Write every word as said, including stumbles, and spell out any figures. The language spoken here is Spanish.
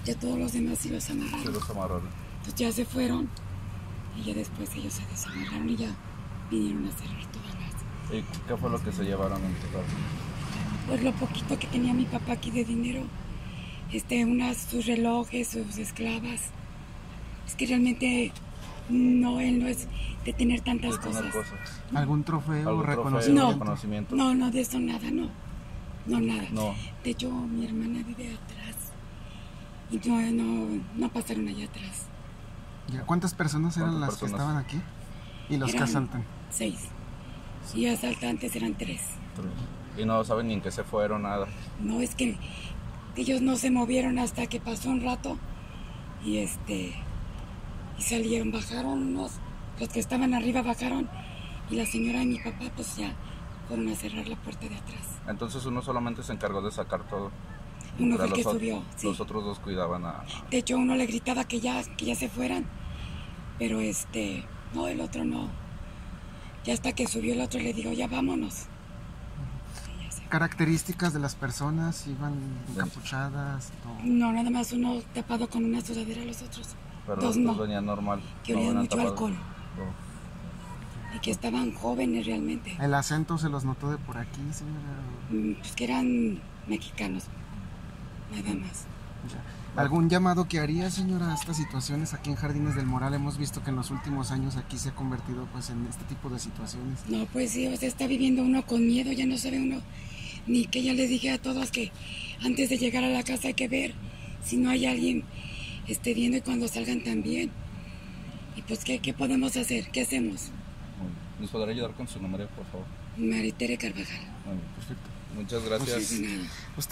Ya todos los demás sí los amarraron. Sí los amarraron. Entonces ya se fueron y ya después ellos se desamarraron y ya vinieron a cerrar todas las... ¿Y qué fue lo que se llevaron en total? Pues lo poquito que tenía mi papá aquí de dinero, este, unas, sus relojes, sus esclavas. Es que realmente no, él no es de tener tantas De tener cosas. cosas. ¿Algún trofeo o ¿Algún reconocimiento? trofeo, No, reconocimiento? no, no, de eso nada, no. No, nada. No. De hecho, mi hermana vive atrás y no, no, no pasaron allá atrás. Ya, ¿cuántas personas eran ¿Cuántas las que personas? estaban aquí? ¿Y los que Eran asaltan? Seis. Y asaltantes eran tres. Y no saben ni en qué se fueron, nada. No, es que ellos no se movieron hasta que pasó un rato y este y salieron, bajaron unos, los que estaban arriba bajaron y la señora y mi papá pues ya fueron a cerrar la puerta de atrás. Entonces uno solamente se encargó de sacar todo. Uno Pero fue el que los, subió, sí. Los otros dos cuidaban a... De hecho uno le gritaba que ya, que ya se fueran, pero este, no, el otro no. Ya hasta que subió el otro le digo, ya vámonos. Y ya se fue. ¿Características de las personas? ¿Iban encapuchadas? No. No, nada más uno tapado con una sudadera, los otros. Pero Dos los otros no, venían normal. que no olían venían mucho tapados. alcohol Oh. y que estaban jóvenes realmente. ¿El acento se los notó de por aquí, señora? Mm, Pues que eran mexicanos, nada más. Ya. ¿Algún llamado que haría, señora, a estas situaciones aquí en Jardines del Moral? Hemos visto que en los últimos años aquí se ha convertido pues en este tipo de situaciones. No, pues sí, o sea, está viviendo uno con miedo, ya no sabe uno, ni que ya les dije a todos que antes de llegar a la casa hay que ver si no hay alguien esté viendo y cuando salgan también. Y pues, ¿qué, qué podemos hacer? ¿Qué hacemos? ¿Nos podrá ayudar con su nombre, por favor? Maritere Carvajal. Bueno, perfecto. Muchas gracias. Pues, de nada.